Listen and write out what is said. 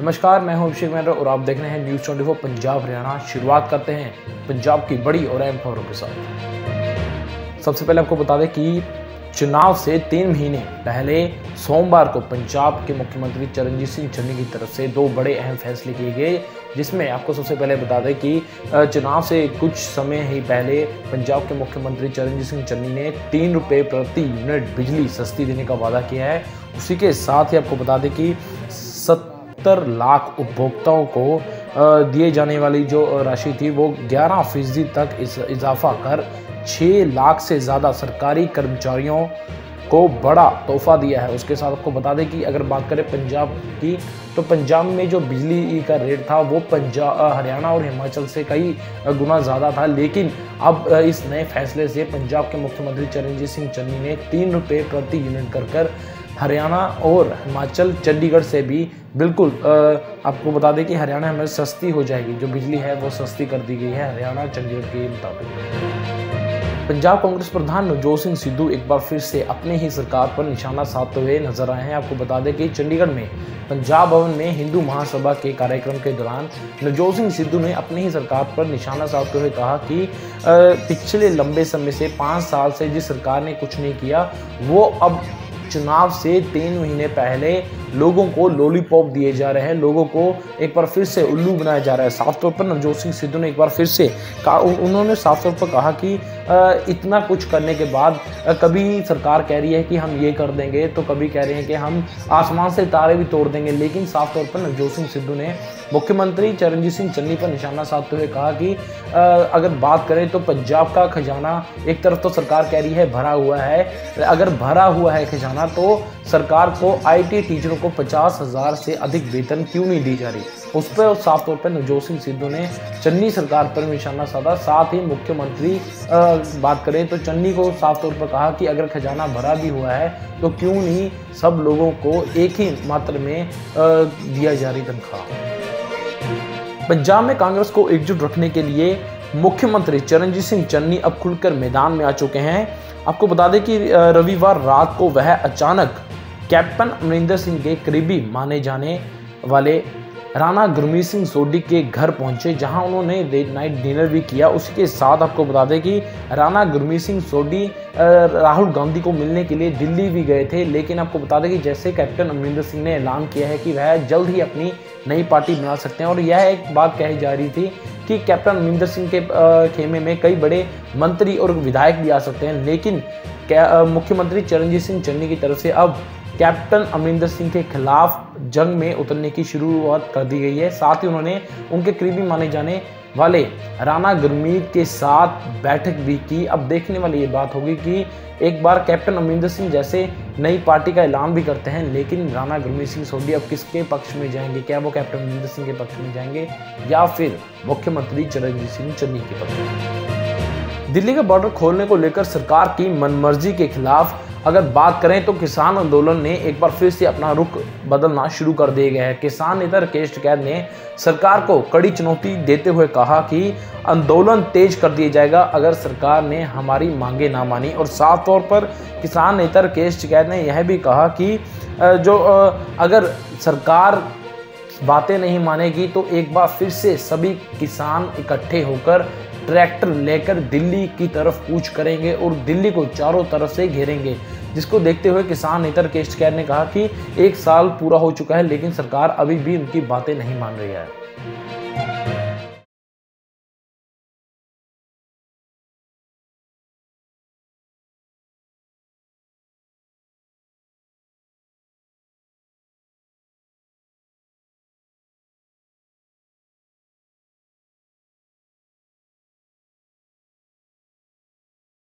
नमस्कार, मैं हूं अभिषेक मेहरा और आप देख रहे हैं न्यूज़ 24 पंजाब हरियाणा। शुरुआत करते हैं पंजाब की बड़ी और अहम खबरों के साथ। सबसे पहले आपको बता दें कि चुनाव से 3 महीने पहले सोमवार को पंजाब के मुख्यमंत्री चरणजीत सिंह चन्नी की तरफ से 2 बड़े अहम फैसले किए गए, जिसमें आपको सबसे पहले बता दें कि चुनाव से कुछ समय ही पहले पंजाब के मुख्यमंत्री चरणजीत सिंह चन्नी ने 3 रुपये प्रति यूनिट बिजली सस्ती देने का वादा किया है। उसी के साथ ही आपको बता दें कि 70 लाख उपभोक्ताओं को दिए जाने वाली जो राशि थी वो 11% तक इजाफा कर 6 लाख से ज़्यादा सरकारी कर्मचारियों को बड़ा तोहफा दिया है। उसके साथ आपको बता दें कि अगर बात करें पंजाब की, तो पंजाब में जो बिजली का रेट था वो हरियाणा और हिमाचल से कई गुना ज़्यादा था, लेकिन अब इस नए फैसले से पंजाब के मुख्यमंत्री चरणजीत सिंह चन्नी ने 3 रुपये प्रति यूनिट कर हरियाणा और हिमाचल, चंडीगढ़ से भी बिल्कुल आपको बता दें कि हरियाणा में सस्ती हो जाएगी। जो बिजली है वो सस्ती कर दी गई है हरियाणा चंडीगढ़ के मुताबिक। पंजाब कांग्रेस प्रधान नवजोत सिंह सिद्धू एक बार फिर से अपने ही सरकार पर निशाना साधते हुए नजर आए हैं। आपको बता दें कि चंडीगढ़ में पंजाब भवन में हिंदू महासभा के कार्यक्रम के दौरान नवजोत सिंह सिद्धू ने अपनी ही सरकार पर निशाना साधते हुए कहा कि पिछले लंबे समय से 5 साल से जिस सरकार ने कुछ नहीं किया, वो अब चुनाव से 3 महीने पहले लोगों को लॉलीपॉप दिए जा रहे हैं, लोगों को एक बार फिर से उल्लू बनाया जा रहा है। साफ तौर पर नवजोत सिंह सिद्धू ने एक बार फिर से उन्होंने साफ तौर पर कहा कि इतना कुछ करने के बाद कभी सरकार कह रही है कि हम ये कर देंगे, तो कभी कह रहे हैं कि हम आसमान से तारे भी तोड़ देंगे। लेकिन साफ तौर पर नवजोत सिंह सिद्धू ने मुख्यमंत्री चरणजीत सिंह चन्नी पर निशाना साधते हुए कहा कि अगर बात करें तो पंजाब का खजाना एक तरफ तो सरकार कह रही है भरा हुआ है, अगर भरा हुआ है खजाना तो सरकार को IT टीचरों को 50,000 से अधिक वेतन क्यों नहीं दी जा रही। उस पर साफ तौर पर नवजोत सिंह सिद्धू ने चन्नी सरकार पर निशाना साधा। साथ ही मुख्यमंत्री बात करें तो चन्नी को साफ तौर पर कहा कि अगर खजाना भरा भी हुआ है तो क्यों नहीं सब लोगों को एक ही मात्रा में दिया जा रही तनख्वाह। पंजाब में कांग्रेस को एकजुट रखने के लिए मुख्यमंत्री चरणजीत सिंह चन्नी अब खुलकर मैदान में आ चुके हैं। आपको बता दें कि रविवार रात को वह अचानक कैप्टन अमरिंदर सिंह के करीबी माने जाने वाले राणा गुरमीत सिंह सोढी के घर पहुंचे, जहां उन्होंने नाइट डिनर भी किया। उसी के साथ आपको बता दें कि राणा गुरमीत सिंह सोढी राहुल गांधी को मिलने के लिए दिल्ली भी गए थे। लेकिन आपको बता दें कि जैसे कैप्टन अमरिंदर सिंह ने ऐलान किया है कि वह जल्द ही अपनी नई पार्टी बना सकते हैं, और यह एक बात कही जा रही थी कि कैप्टन अमरिंदर सिंह के खेमे में कई बड़े मंत्री और विधायक भी आ सकते हैं। लेकिन मुख्यमंत्री चरणजीत सिंह चन्नी की तरफ से अब कैप्टन अमरिंदर सिंह के खिलाफ जंग में उतरने की शुरुआत कर दी गई है। साथ ही उन्होंने उनके करीबी माने जाने वाले राणा गुरमीत के साथ बैठक भी की। अब देखने वाली ये बात होगी कि एक बार कैप्टन अमरिंदर सिंह जैसे नई पार्टी का ऐलान भी करते हैं, लेकिन राणा गुरमीत सिंह सोढी अब किसके पक्ष में जाएंगे? क्या वो कैप्टन अमरिंदर सिंह के पक्ष में जाएंगे या फिर मुख्यमंत्री चरणजीत सिंह चन्नी के पक्ष में? दिल्ली का बॉर्डर खोलने को लेकर सरकार की मनमर्जी के खिलाफ अगर बात करें तो किसान आंदोलन ने एक बार फिर से अपना रुख बदलना शुरू कर दिया गया है। किसान नेता राकेश टिकैत ने सरकार को कड़ी चुनौती देते हुए कहा कि आंदोलन तेज कर दिया जाएगा अगर सरकार ने हमारी मांगे ना मानी। और साफ तौर पर किसान नेता राकेश टिकैत ने यह भी कहा कि अगर सरकार बातें नहीं मानेगी तो एक बार फिर से सभी किसान इकट्ठे होकर ट्रैक्टर लेकर दिल्ली की तरफ कूच करेंगे और दिल्ली को चारों तरफ से घेरेंगे। जिसको देखते हुए किसान नेता राकेश टिकैत ने कहा कि 1 साल पूरा हो चुका है, लेकिन सरकार अभी भी उनकी बातें नहीं मान रही है।